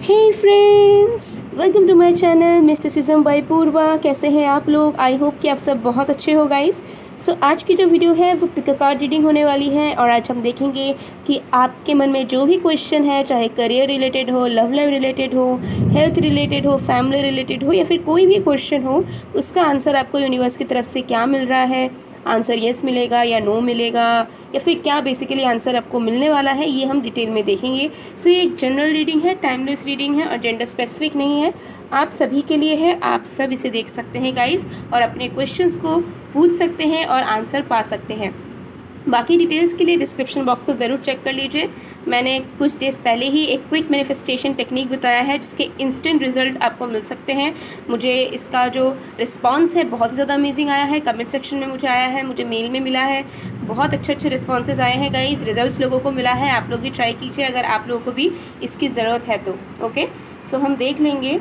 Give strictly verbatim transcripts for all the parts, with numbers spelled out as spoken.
Hey friends, welcome to my channel mysticism by Purva. कैसे हैं आप लोग? आई होप कि आप सब बहुत अच्छे हो गाइस। सो so, आज की जो वीडियो है वो पिक अ कार्ड रीडिंग होने वाली है और आज हम देखेंगे कि आपके मन में जो भी क्वेश्चन है, चाहे करियर रिलेटेड हो, लव लाइफ रिलेटेड हो, हेल्थ रिलेटेड हो, फैमिली रिलेटेड हो या फिर कोई भी क्वेश्चन हो, उसका आंसर आपको यूनिवर्स की तरफ से क्या मिल रहा है। आंसर येस मिलेगा या नो मिलेगा या फिर क्या बेसिकली आंसर आपको मिलने वाला है, ये हम डिटेल में देखेंगे। सो ये एक जनरल रीडिंग है, टाइमलेस रीडिंग है और जेंडर स्पेसिफिक नहीं है, आप सभी के लिए है। आप सब इसे देख सकते हैं गाइस और अपने क्वेश्चंस को पूछ सकते हैं और आंसर पा सकते हैं। बाकी डिटेल्स के लिए डिस्क्रिप्शन बॉक्स को ज़रूर चेक कर लीजिए। मैंने कुछ डेज पहले ही एक क्विक मैनिफेस्टेशन टेक्निक बताया है जिसके इंस्टेंट रिजल्ट आपको मिल सकते हैं। मुझे इसका जो रिस्पांस है बहुत ज़्यादा अमेजिंग आया है। कमेंट सेक्शन में मुझे आया है, मुझे मेल में मिला है, बहुत अच्छे अच्छे रिस्पॉन्सेज आए हैं गाइस। रिजल्ट्स लोगों को मिला है, आप लोग भी ट्राई कीजिए अगर आप लोगों को भी इसकी ज़रूरत है तो। ओके, सो हम देख लेंगे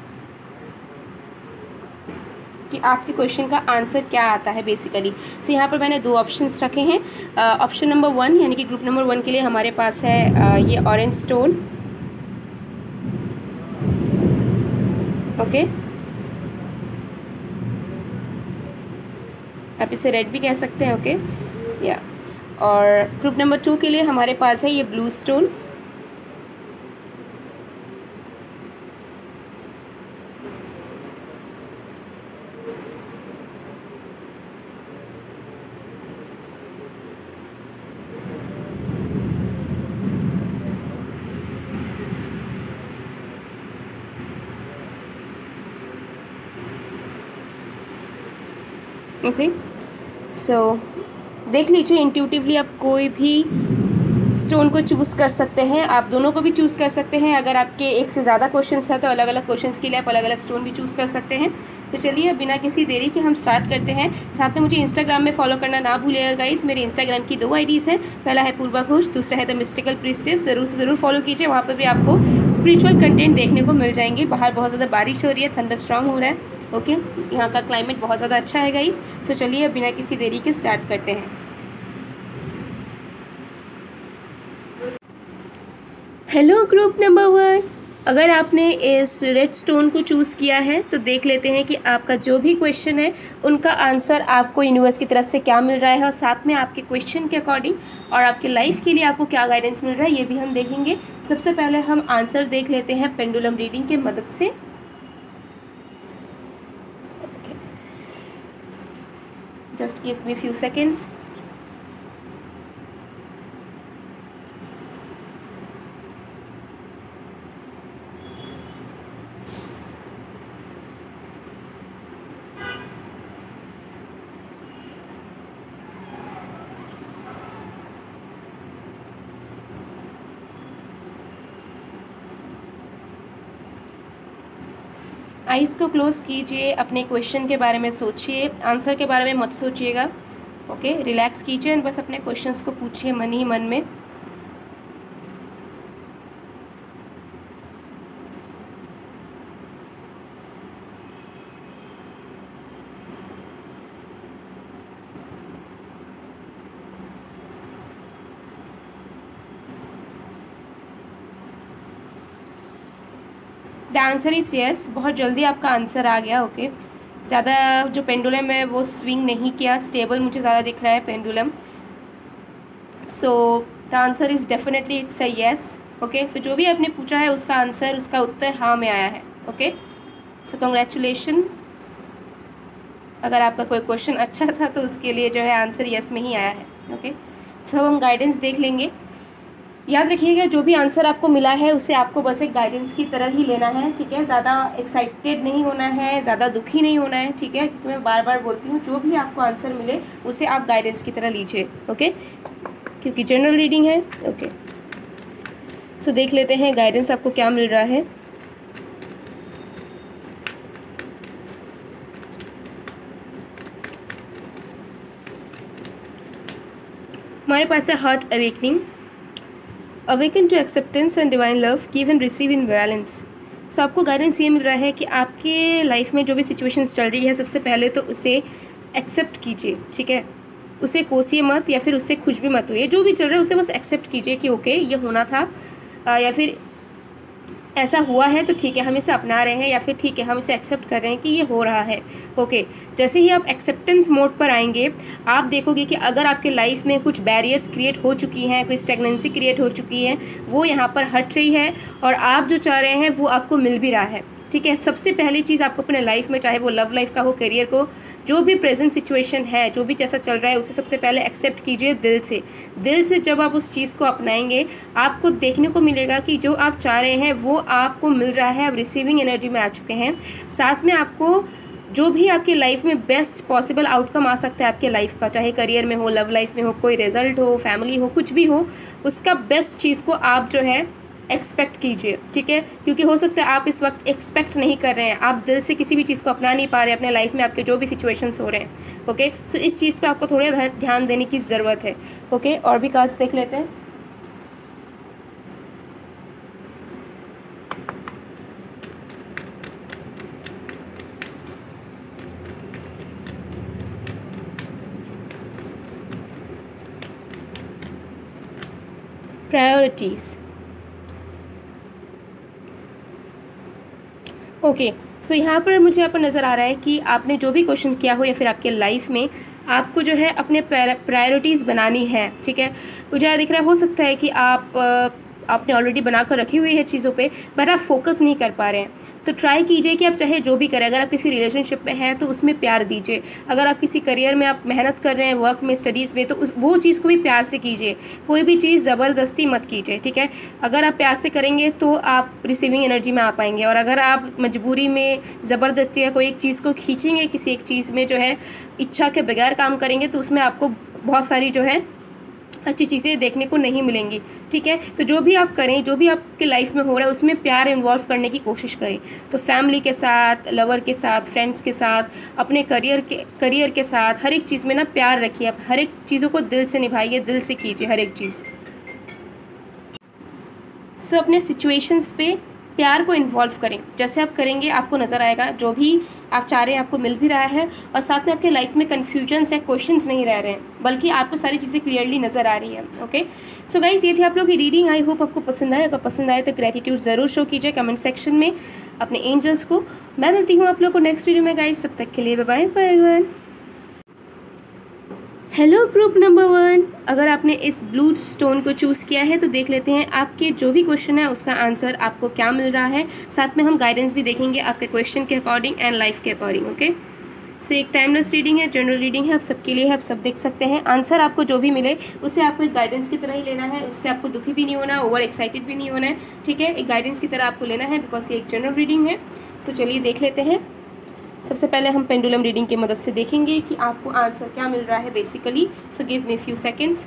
कि आपके क्वेश्चन का आंसर क्या आता है बेसिकली। सो so, यहाँ पर मैंने दो ऑप्शंस रखे हैं। ऑप्शन नंबर वन यानी कि ग्रुप नंबर वन के लिए हमारे पास है uh, ये ऑरेंज स्टोन। ओके, आप इसे रेड भी कह सकते हैं। Okay okay? या और ग्रुप नंबर टू के लिए हमारे पास है ये ब्लू स्टोन। ओके, सो देख लीजिए इंट्यूटिवली आप कोई भी स्टोन को चूज़ कर सकते हैं, आप दोनों को भी चूज़ कर सकते हैं। अगर आपके एक से ज़्यादा क्वेश्चंस है तो अलग अलग क्वेश्चंस के लिए आप अलग अलग स्टोन भी चूज़ कर सकते हैं। तो चलिए अब बिना किसी देरी के हम स्टार्ट करते हैं। साथ में मुझे इंस्टाग्राम में फॉलो करना ना भूलिएगा गाइस। मेरे इंस्टाग्राम की दो आईडीज़ हैं, पहला है पूर्वा घोष, दूसरा है द मिस्टिकल प्रीस्टेस। ज़रूर से ज़रूर फॉलो कीजिए, वहाँ पर भी आपको स्पिरिचुअल कंटेंट देखने को मिल जाएंगे। बाहर बहुत ज़्यादा बारिश हो रही है, थंडर स्ट्रांग हो रहा है। Okay okay? यहाँ का क्लाइमेट बहुत ज़्यादा अच्छा है गाइस। सो चलिए अब बिना किसी देरी के स्टार्ट करते हैं। हेलो ग्रुप नंबर वन, अगर आपने इस रेड स्टोन को चूज़ किया है तो देख लेते हैं कि आपका जो भी क्वेश्चन है उनका आंसर आपको यूनिवर्स की तरफ से क्या मिल रहा है और साथ में आपके क्वेश्चन के अकॉर्डिंग और आपके लाइफ के लिए आपको क्या गाइडेंस मिल रहा है ये भी हम देखेंगे। सबसे पहले हम आंसर देख लेते हैं पेंडुलम रीडिंग की मदद से। Just give me a few seconds. Eyes को क्लोज कीजिए, अपने क्वेश्चन के बारे में सोचिए, आंसर के बारे में मत सोचिएगा। ओके, रिलैक्स कीजिए और बस अपने क्वेश्चंस को पूछिए मन ही मन में। The answer is yes. बहुत जल्दी आपका आंसर आ गया। ओके, ज़्यादा जो पेंडुलम है वो स्विंग नहीं किया, स्टेबल मुझे ज़्यादा दिख रहा है pendulum. So the answer is definitely it's a yes. Okay, so जो भी आपने पूछा है उसका आंसर, उसका उत्तर हाँ में आया है। Okay, so congratulation. अगर आपका कोई क्वेश्चन अच्छा था तो उसके लिए जो है आंसर यस में ही आया है। ओके, सो अब हम गाइडेंस देख लेंगे। याद रखिएगा जो भी आंसर आपको मिला है उसे आपको बस एक गाइडेंस की तरह ही लेना है, ठीक है। ज़्यादा एक्साइटेड नहीं होना है, ज़्यादा दुखी नहीं होना है, ठीक है। क्योंकि मैं बार बार बोलती हूँ जो भी आपको आंसर मिले उसे आप गाइडेंस की तरह लीजिए। ओके, क्योंकि जनरल रीडिंग है। ओके, सो देख लेते हैं गाइडेंस आपको क्या मिल रहा है। हमारे पास है heart awakening. Awaken to acceptance and divine love, give and receive in balance. So आपको गाइडेंस ये मिल रहा है कि आपके लाइफ में जो भी सिचुएशंस चल रही है सबसे पहले तो उसे एक्सेप्ट कीजिए, ठीक है। उसे कोसिए मत या फिर उससे खुश भी मत होइए, जो भी चल रहा है उसे बस एक्सेप्ट कीजिए कि ओके ये होना था, आ, या फिर ऐसा हुआ है तो ठीक है, हम इसे अपना रहे हैं, या फिर ठीक है हम इसे एक्सेप्ट कर रहे हैं कि ये हो रहा है। ओके, जैसे ही आप एक्सेप्टेंस मोड पर आएंगे, आप देखोगे कि अगर आपके लाइफ में कुछ बैरियर्स क्रिएट हो चुकी हैं, कोई स्टेगनेंसी क्रिएट हो चुकी है, वो यहाँ पर हट रही है और आप जो चाह रहे हैं वो आपको मिल भी रहा है। ठीक है, सबसे पहली चीज़ आपको अपने लाइफ में, चाहे वो लव लाइफ का हो, करियर को, जो भी प्रेजेंट सिचुएशन है, जो भी जैसा चल रहा है, उसे सबसे पहले एक्सेप्ट कीजिए दिल से। दिल से जब आप उस चीज़ को अपनाएंगे, आपको देखने को मिलेगा कि जो आप चाह रहे हैं वो आपको मिल रहा है। आप रिसीविंग एनर्जी में आ चुके हैं। साथ में आपको जो भी आपकी लाइफ में बेस्ट पॉसिबल आउटकम आ सकता है आपके लाइफ का, चाहे करियर में हो, लव लाइफ में हो, कोई रिजल्ट हो, फैमिली हो, कुछ भी हो, उसका बेस्ट चीज़ को आप जो है एक्सपेक्ट कीजिए। ठीक है, क्योंकि हो सकता है आप इस वक्त एक्सपेक्ट नहीं कर रहे हैं, आप दिल से किसी भी चीज़ को अपना नहीं पा रहे अपने लाइफ में, आपके जो भी सिचुएशंस हो रहे हैं। ओके, सो इस चीज़ पे आपको थोड़ा ध्यान देने की ज़रूरत है। ओके, और भी कार्ड्स देख लेते हैं। प्रायोरिटीज़। ओके, सो यहाँ पर मुझे यहाँ पर नज़र आ रहा है कि आपने जो भी क्वेश्चन किया हो या फिर आपके लाइफ में आपको जो है अपने प्रायोरिटीज़ बनानी है। ठीक है, मुझे यहाँ दिख रहा है, हो सकता है कि आप आपने ऑलरेडी बनाकर रखी हुई है चीज़ों पे, बट आप फोकस नहीं कर पा रहे हैं। तो ट्राई कीजिए कि आप चाहे जो भी करें, अगर आप किसी रिलेशनशिप में हैं तो उसमें प्यार दीजिए, अगर आप किसी करियर में आप मेहनत कर रहे हैं, वर्क में, स्टडीज़ में, तो उस वो चीज़ को भी प्यार से कीजिए। कोई भी चीज़ ज़बरदस्ती मत कीजिए। ठीक है, अगर आप प्यार से करेंगे तो आप रिसीविंग एनर्जी में आ पाएंगे, और अगर आप मजबूरी में ज़बरदस्ती या कोई एक चीज़ को खींचेंगे, किसी एक चीज़ में जो है इच्छा के बगैर काम करेंगे, तो उसमें आपको बहुत सारी जो है अच्छी चीज़ें देखने को नहीं मिलेंगी। ठीक है, तो जो भी आप करें, जो भी आपके लाइफ में हो रहा है, उसमें प्यार इन्वॉल्व करने की कोशिश करें। तो फैमिली के साथ, लवर के साथ, फ्रेंड्स के साथ, अपने करियर के करियर के साथ, हर एक चीज़ में ना प्यार रखिए। आप हर एक चीज़ों को दिल से निभाइए, दिल से कीजिए हर एक चीज़। सो अपने सिचुएशंस पे प्यार को इन्वॉल्व करें। जैसे आप करेंगे आपको नज़र आएगा जो भी आप चाह रहे हैं आपको मिल भी रहा है, और साथ में आपके लाइफ में कन्फ्यूजन्स या क्वेश्चंस नहीं रह रहे हैं, बल्कि आपको सारी चीज़ें क्लियरली नज़र आ रही है। ओके, सो गाइस, ये थी आप लोगों की रीडिंग। आई होप आपको पसंद आए। अगर पसंद आए तो ग्रेटिट्यूड ज़रूर शो कीजिए कमेंट सेक्शन में अपने एंजल्स को। मैं मिलती हूँ आप लोगों को नेक्स्ट वीडियो में गाइस, तब तक के लिए bye bye everyone. Hello group number one, अगर आपने इस ब्लू स्टोन को चूज़ किया है तो देख लेते हैं आपके जो भी क्वेश्चन है उसका आंसर आपको क्या मिल रहा है। साथ में हम गाइडेंस भी देखेंगे आपके क्वेश्चन के अकॉर्डिंग एंड लाइफ के अकॉर्डिंग। ओके, सो एक टाइमलेस रीडिंग है, जनरल रीडिंग है, आप सबके लिए है, आप सब देख सकते हैं। आंसर आपको जो भी मिले उससे आपको एक गाइडेंस की तरह ही लेना है, उससे आपको दुखी भी नहीं होना, ओवर एक्साइटेड भी नहीं होना है। ठीक है, एक गाइडेंस की तरह आपको लेना है, बिकॉज ये एक जनरल रीडिंग है। सो चलिए देख लेते हैं। सबसे पहले हम पेंडुलम रीडिंग की मदद से देखेंगे कि आपको आंसर क्या मिल रहा है basically. So give me few seconds.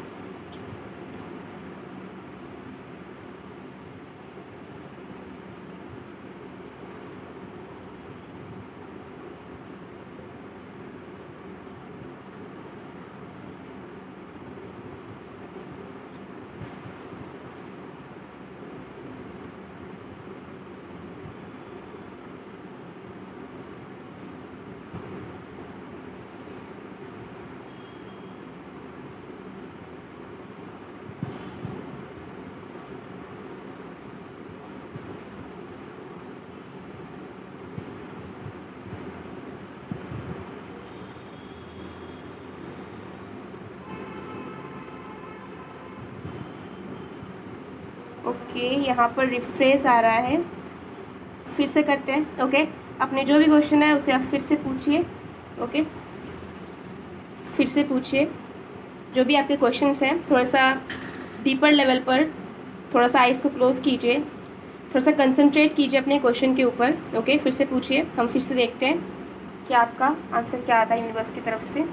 Okay, यहाँ पर रिफ्रेश आ रहा है, फिर से करते हैं। ओके, अपने जो भी क्वेश्चन है उसे आप फिर से पूछिए। ओके, फिर से पूछिए जो भी आपके क्वेश्चंस हैं, थोड़ा सा डीपर लेवल पर, थोड़ा सा आइज़ को क्लोज कीजिए, थोड़ा सा कंसंट्रेट कीजिए अपने क्वेश्चन के ऊपर। ओके, फिर से पूछिए, हम फिर से देखते हैं कि आपका आंसर क्या आता है यूनिवर्स की तरफ से।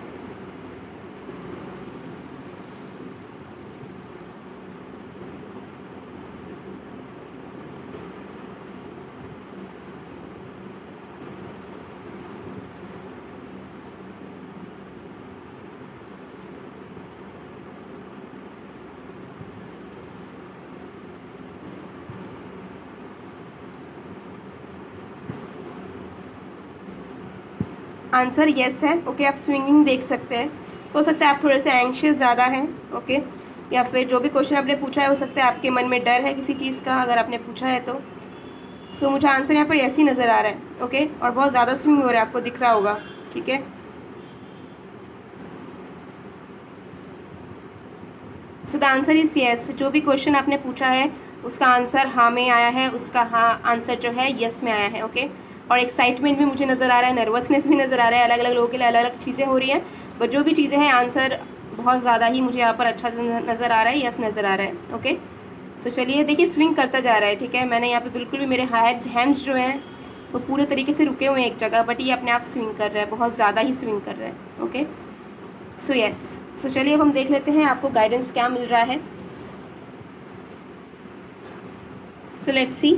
आंसर यस है। ओके, आप स्विंगिंग देख सकते हैं। हो सकता है आप थोड़े से एंग्शियस ज़्यादा हैं। ओके, या फिर जो भी क्वेश्चन आपने पूछा है हो सकता है आपके मन में डर है किसी चीज़ का, अगर आपने पूछा है तो। सो so, मुझे आंसर यहाँ पर ऐसे ही नज़र आ रहा है, ओके, और बहुत ज़्यादा स्विंग हो रहा है, आपको दिख रहा होगा, ठीक है। So the answer is yes. जो भी क्वेश्चन आपने पूछा है उसका आंसर हाँ में आया है, उसका हाँ आंसर जो है यस में आया है, ओके। और एक्साइटमेंट भी मुझे नज़र आ रहा है, नर्वसनेस भी नज़र आ रहा है, अलग अलग लोगों के लिए अलग अलग चीज़ें हो रही हैं, बट जो भी चीज़ें हैं आंसर बहुत ज़्यादा ही मुझे यहाँ पर अच्छा नज़र आ रहा है, यस नज़र आ रहा है, ओके। सो चलिए देखिए, स्विंग करता जा रहा है, ठीक है। मैंने यहाँ पे बिल्कुल भी, मेरे हैंड्स जो हैं वो पूरे तरीके से रुके हुए हैं एक जगह, बट ये अपने आप स्विंग कर रहा है, बहुत ज़्यादा ही स्विंग कर रहा है, ओके। सो यस, सो चलिए अब हम देख लेते हैं आपको गाइडेंस क्या मिल रहा है। So let's see.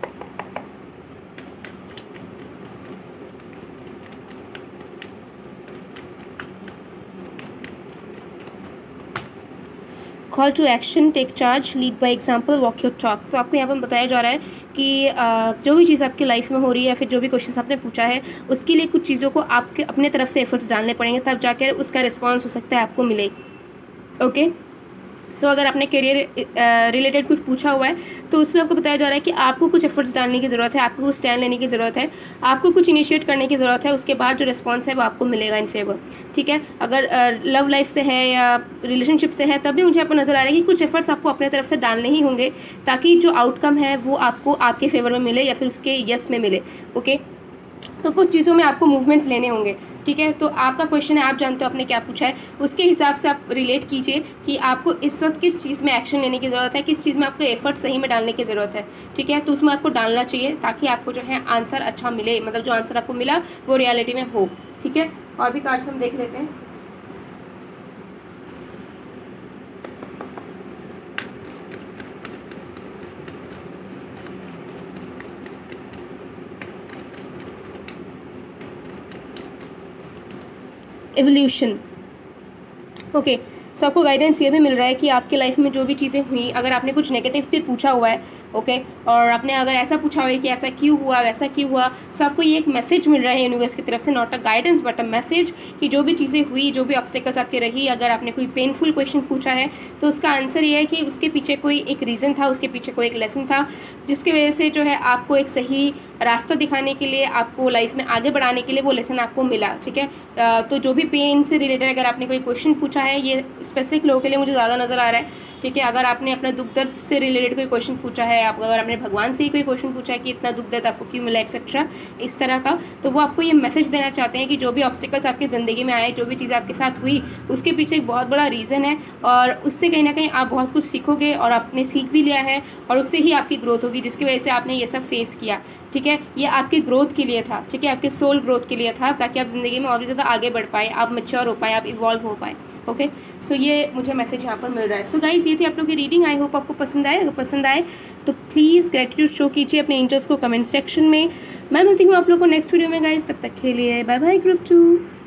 Call to action, take charge, lead by example, walk your talk. तो आपको यहाँ पर बताया जा रहा है कि जो भी चीज़ आपकी लाइफ में हो रही है या फिर जो भी क्वेश्चन आपने पूछा है उसके लिए कुछ चीज़ों को आपके अपने तरफ से एफर्ट्स डालने पड़ेंगे, तब जाकर उसका रिस्पॉन्स हो सकता है आपको मिले, ओके। सो so, अगर आपने करियर रिलेटेड कुछ पूछा हुआ है तो उसमें आपको बताया जा रहा है कि आपको कुछ एफर्ट्स डालने की ज़रूरत है, आपको कुछ स्टैंड लेने की ज़रूरत है, आपको कुछ इनिशिएट करने की ज़रूरत है, उसके बाद जो रिस्पॉन्स है वो आपको मिलेगा इन फेवर, ठीक है। अगर लव uh, लाइफ से है या रिलेशनशिप से है तब भी मुझे आपको नज़र आ रहा है कि कुछ एफर्ट्स आपको अपने तरफ से डालने ही होंगे ताकि जो आउटकम है वो आपको आपके फेवर में मिले या फिर उसके यस में मिले, ओके। तो कुछ चीज़ों में आपको मूवमेंट्स लेने होंगे, ठीक है। तो आपका क्वेश्चन है, आप जानते हो आपने क्या पूछा है, उसके हिसाब से आप रिलेट कीजिए कि आपको इस वक्त किस चीज़ में एक्शन लेने की ज़रूरत है, किस चीज़ में आपको एफर्ट सही में डालने की ज़रूरत है, ठीक है। तो उसमें आपको डालना चाहिए ताकि आपको जो है आंसर अच्छा मिले, मतलब जो आंसर आपको मिला वो रियलिटी में हो, ठीक है। और भी कार्ड्स हम देख लेते हैं। Evolution, okay. सो आपको गाइडेंस ये भी मिल रहा है कि आपके लाइफ में जो भी चीज़ें हुई, अगर आपने कुछ नेगेटिव भी पूछा हुआ है, ओके okay? और आपने अगर ऐसा पूछा हुआ है कि ऐसा क्यों हुआ, वैसा क्यों हुआ, तो आपको ये एक मैसेज मिल रहा है यूनिवर्स की तरफ से, not a guidance but a message, कि जो भी चीज़ें हुई, जो भी ऑब्स्टेकल्स आपके रही, अगर आपने कोई पेनफुल क्वेश्चन पूछा है तो उसका आंसर ये है कि उसके पीछे कोई एक रीज़न था, उसके पीछे कोई एक लेसन था, जिसकी वजह से जो है आपको एक सही रास्ता दिखाने के लिए, आपको लाइफ में आगे बढ़ाने के लिए वो लेसन आपको मिला, ठीक है। तो जो भी पेन से रिलेटेड अगर आपने कोई क्वेश्चन पूछा है, ये स्पेसिफिक लोगों के लिए मुझे ज़्यादा नज़र आ रहा है, ठीक है। अगर आपने अपना दुख दर्द से रिलेटेड कोई क्वेश्चन पूछा है, आप अगर आपने भगवान से ही कोई क्वेश्चन पूछा है कि इतना दुख दर्द आपको क्यों मिला एक्सेट्रा इस तरह का, तो वो आपको ये मैसेज देना चाहते हैं कि जो भी ऑब्स्टिकल्स आपकी ज़िंदगी में आए, जो भी चीज़ आपके साथ हुई, उसके पीछे एक बहुत बड़ा रीज़न है और उससे कहीं ना कहीं आप बहुत कुछ सीखोगे और आपने सीख भी लिया है और उससे ही आपकी ग्रोथ होगी, जिसकी वजह से आपने ये सब फेस किया, ठीक है। ये आपकी ग्रोथ के लिए था, ठीक है, आपके सोल ग्रोथ के लिए था, ताकि आप ज़िंदगी में और भी ज़्यादा आगे बढ़ पाए, आप मैच्योर हो पाए, आप इवॉल्व हो पाए, ओके। सो ये मुझे मैसेज यहाँ पर मिल रहा है। सो गाइस, ये थी आप लोग की रीडिंग। आई होप आपको पसंद आए। अगर पसंद आए तो प्लीज़ ग्रेटिट्यूड शो कीजिए अपने एंजल्स को कमेंट सेक्शन में। मैं मिलती हूँ आप लोग को नेक्स्ट वीडियो में गाइस, तब तक के लिए बाय बाय ग्रुप टू।